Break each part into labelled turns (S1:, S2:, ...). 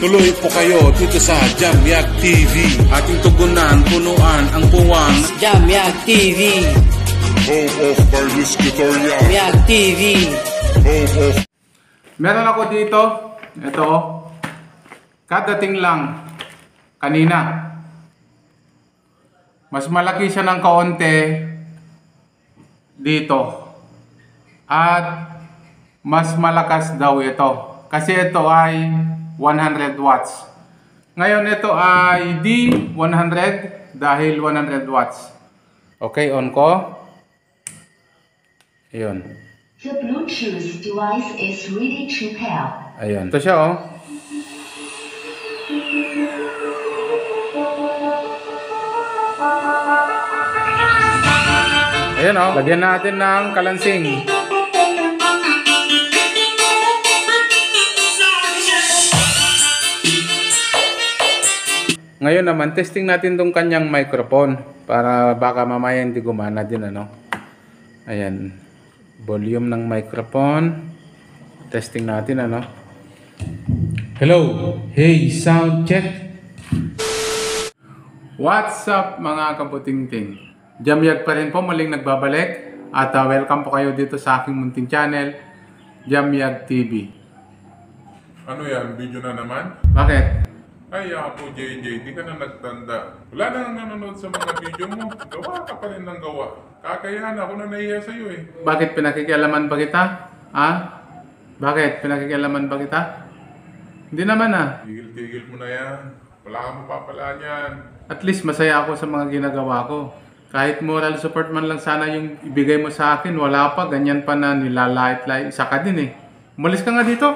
S1: Tuloy po kayo dito sa Jamyag TV. Ating tugunan, punuan ang buwang
S2: Jamyag TV.
S3: Home of Carlos Guitarya.
S2: Jamyag TV.
S3: Home of...
S4: Meron ako dito, ito, kadating lang, kanina. Mas malaki siya ng kaunti dito. At mas malakas daw ito. Kasi ito ay 100 watts. Ngayon ito ay D100 dahil 100 watts. Okay, on ko. Ayun.
S5: The Bluetooth device is ready to pair.
S4: Ayun. Ito siya, oh. Ayun, oh. Lagyan natin ng kalansing. Ngayon naman, testing natin tong kanyang microphone para baka mamaya hindi gumana din, ano. Ayan. Volume ng microphone. Testing natin, ano. Hello. Hey, sound check. What's up mga kaputingting? Jamyag pa rin po, muling nagbabalik. At welcome po kayo dito sa aking munting channel, Jamyag TV.
S3: Ano yan? Video na naman?
S4: Bakit?
S3: Ay, ako JJ, di ka na nagtanda. Wala na nanonood sa mga video mo. Gawa ka pa rin ng gawa. Kakayahan ako na nahiya sa'yo eh.
S4: Bakit pinakikialaman ba kita? Ha? Bakit pinakikialaman ba kita? Hindi naman ah.
S3: Tigil-tigil mo na yan. Wala kang mapapalaan yan.
S4: At least masaya ako sa mga ginagawa ko. Kahit moral support man lang sana yung ibigay mo sa akin, wala pa, ganyan pa na nilalait-lait. Isa ka din eh. Umalis ka nga dito.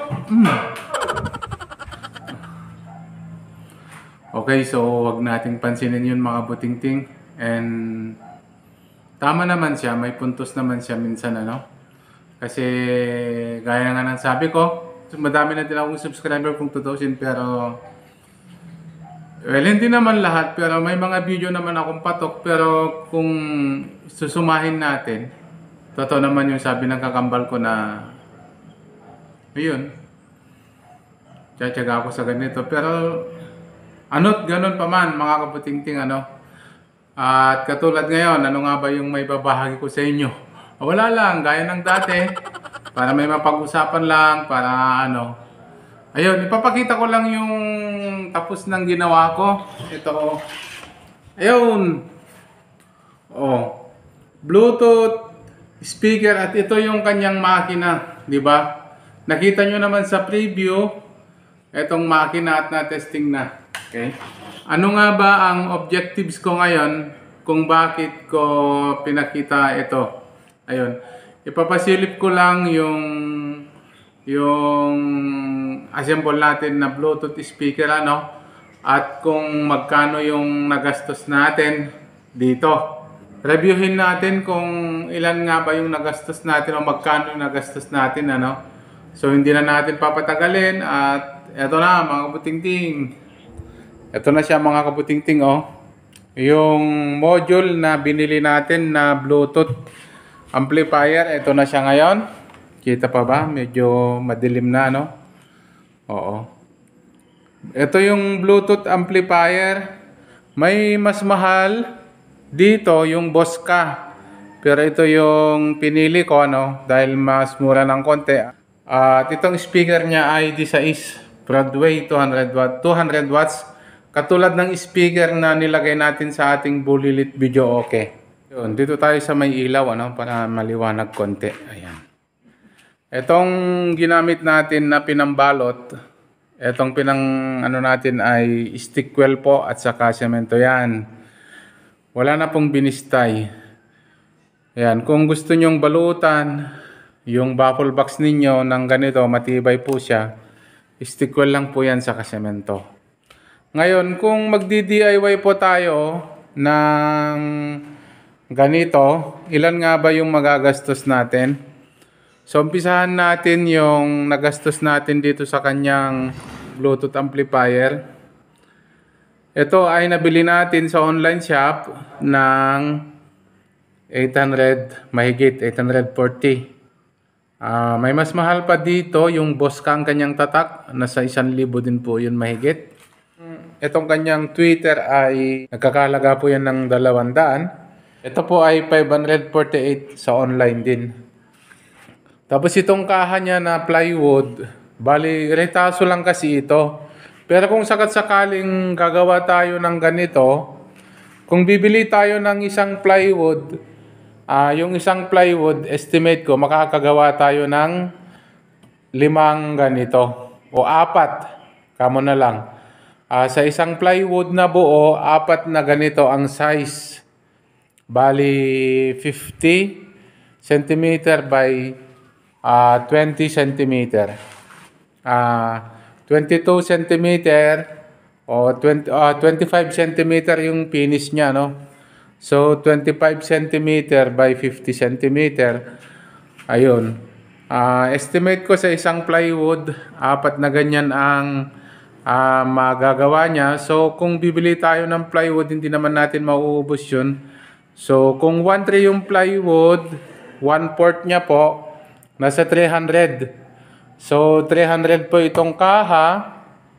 S4: Okay, so wag nating pansinin yun mga butingting. And tama naman siya, may puntos naman siya minsan, ano. Kasi gaya nga ng sabi ko, madami na din akong subscriber kung tutusin, pero well, hindi naman lahat, pero may mga video naman akong patok. Pero kung susumahin natin, totoo naman yung sabi ng kakambal ko na ayun, tsatsaga ako sa ganito. Pero ano't ganun pa man mga kaputingting, ano. At katulad ngayon, ano nga ba yung may babahagi ko sa inyo? Wala lang, gaya ng dati, para may mapag-usapan lang, para ano. Ayun, ipapakita ko lang yung tapos ng ginawa ko. Ito. Ayun. Oh. Bluetooth speaker, at ito yung kanyang makina, di ba? Nakita nyo naman sa preview itong makina at na-testing na. Okay? Ano nga ba ang objectives ko ngayon kung bakit ko pinakita ito? Ayun. Ipapasilip ko lang yung assemble natin na Bluetooth speaker, ano, at kung magkano yung nagastos natin dito. Reviewin natin kung ilan nga ba yung nagastos natin o magkano yung nagastos natin, ano. So hindi na natin papatagalin, at eto na mga kabutingting. Ito na siya mga kabutingting, oh. Yung module na binili natin na Bluetooth amplifier, ito na siya ngayon. Kita pa ba? Medyo madilim na, no? Oo. Ito yung Bluetooth amplifier. May mas mahal dito, yung Bosca. Pero ito yung pinili ko, ano? Dahil mas mura ng konti. At itong speaker niya ay D6 Broadway 200 watts. Katulad ng speaker na nilagay natin sa ating bulilit video, okay. Yun, dito tayo sa may ilaw, ano? Para maliwanag konti. Ayan. Itong ginamit natin na pinambalot, itong ano natin ay Stickwell po at saka semento yan. Wala na pong binistay. Ayan, kung gusto nyong balutan yung baffle box ninyo ng ganito, matibay po siya, Stickwell lang po yan sa kasemento. Ngayon, kung magdi-DIY po tayo ng ganito, ilan nga ba yung magagastos natin? So, umpisahan natin yung nagastos natin dito sa kanyang Bluetooth amplifier. Ito ay nabili natin sa online shop ng 800, mahigit 840. May mas mahal pa dito, yung Bosca ang kanyang tatak, nasa 1,000 din po yun mahigit. Itong kanyang tweeter ay nagkakalaga po yan ng 200. Ito po ay 548 sa online din. Tapos itong kaha niya na plywood, bali retaso lang kasi ito. Pero kung sakaling gagawa tayo ng ganito, kung bibili tayo ng isang plywood, yung isang plywood, estimate ko, makakagawa tayo ng 5 ganito. O 4, kamo na lang. Sa isang plywood na buo, 4 na ganito ang size. Bali, 50 cm by 20 cm. 22 cm o 25 cm yung finish niya, no? So, 25 cm by 50 cm. Ayun. Estimate ko sa isang plywood, 4 na ganyan ang magagawa niya. So, kung bibili tayo ng plywood, hindi naman natin mauubos yun. So, kung 1/3 yung plywood, 1/4 niya po, nasa 300. So, 300 po itong kaha.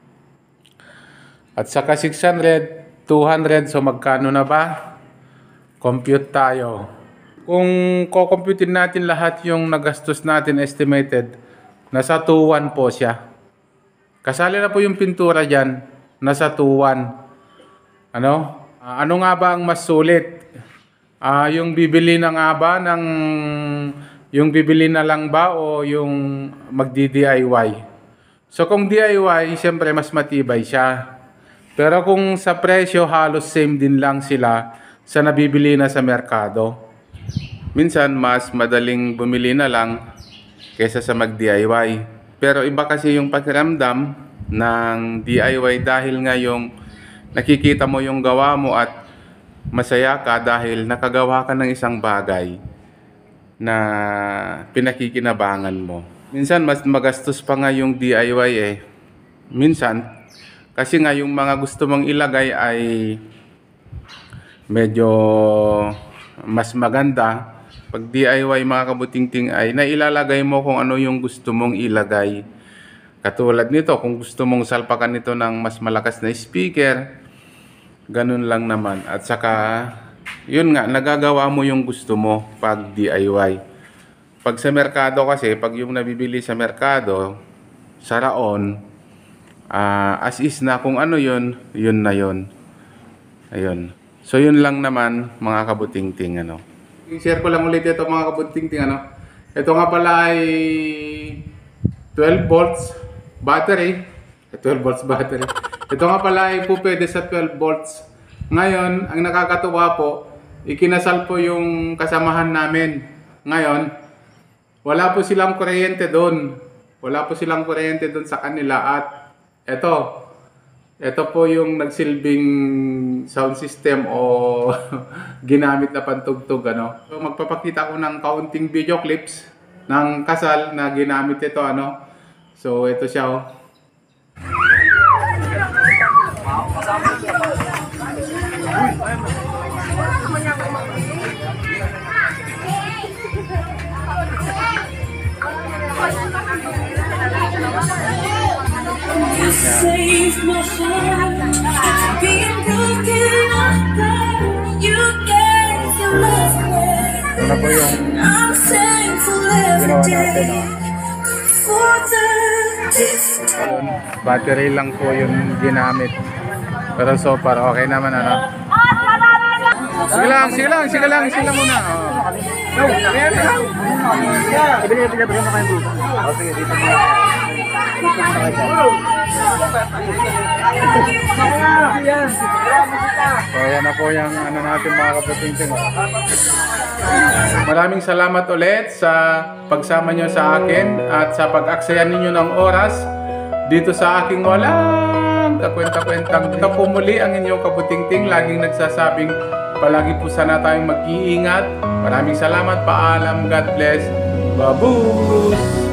S4: At saka 600, 200. So, magkano na ba? Compute tayo. Kung kukomputin natin lahat yung nagastos natin estimated, nasa 2,1 po siya. Kasali na po yung pintura dyan, nasa 2,1. Ano nga ba ang mas sulit? Yung bibili na nga ba ng... Yung bibili na lang ba o yung magdi-DIY? So kung DIY, siyempre mas matibay siya. Pero kung sa presyo, halos same din lang sila sa nabibili na sa merkado. Minsan, mas madaling bumili na lang kaysa sa mag-DIY. Pero iba kasi yung pakiramdam ng DIY dahil nga yung nakikita mo yung gawa mo at masaya ka dahil nakagawa ka ng isang bagay na pinakikinabangan mo. Minsan, mas magastos pa nga yung DIY eh. Minsan, kasi nga yung mga gusto mong ilagay ay medyo mas maganda. Pag DIY mga kabutingting ay nailalagay mo kung ano yung gusto mong ilagay. Katulad nito, kung gusto mong salpakan nito ng mas malakas na speaker, ganun lang naman. At saka, yun nga, nagagawa mo yung gusto mo pag DIY. Pag sa merkado kasi, pag yung nabibili sa merkado, sa raon, as is na kung ano yun, yun na yun. Ayun. So yun lang naman mga kabutingting. I-share ko lang ulit ito mga kabutingting. Ito nga pala ay 12 volts battery. 12 volts battery. Ito nga pala ay po pwede sa 12 volts. Ngayon, ang nakakatuwa po, ikinasal po yung kasamahan namin. Ngayon, wala po silang kuryente doon. Wala po silang kuryente doon sa kanila. At ito po yung nagsilbing sound system o ginamit na pantugtog. So, magpapakita ko ng kaunting video clips ng kasal na ginamit ito. So, ito siya.
S6: You saved my heart, being broken apart. You gave your love away. I'm thankful every day for the gift.
S4: Battery lang po yung ginamit. Pero so far, okay naman. Sige lang muna. So yan na po yung natin mga kabutingting. Maraming salamat ulit sa pagsama nyo sa akin at sa pag-aksaya ninyo ng oras dito sa aking walang kakwenta-kwentang. Ito po muli ang inyong kabutingting, laging nagsasabing palagi po sana tayong mag-iingat. Maraming salamat, paalam, God bless, babush!